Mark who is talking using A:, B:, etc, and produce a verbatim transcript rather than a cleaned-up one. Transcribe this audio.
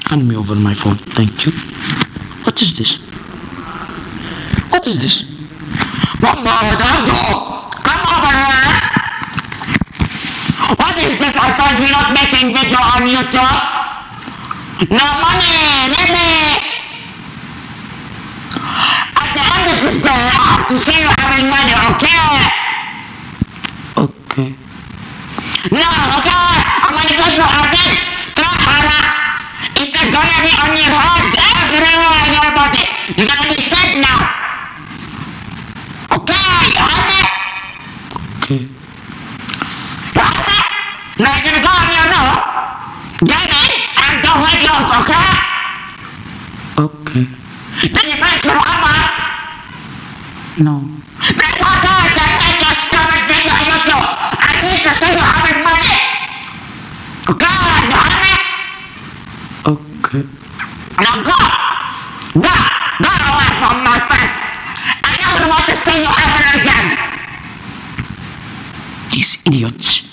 A: Hand me over my phone, thank you. What is this? What is this?
B: Mama, don't go! Come over here! What is this? I thought you're not making video on YouTube. No money! Let me! At the end of this day, I have to see you having money, okay?
A: Okay.
B: No, okay? I'm gonna get you a big trahara. It's gonna be on your head, everywhere in your body. You're gonna be dead now. Okay, you have it?
A: Okay.
B: You have it? Now you're gonna go on your nose. Get it? And don't let loose, okay?
A: Okay.
B: Did you finish your homework?
A: No.
B: Then what else can make your stomach bigger on YouTube? I need to see you having money. Okay, you have it?
A: Okay.
B: Now go! Go! Go away from my face! I never want to see you ever again!
A: These idiots.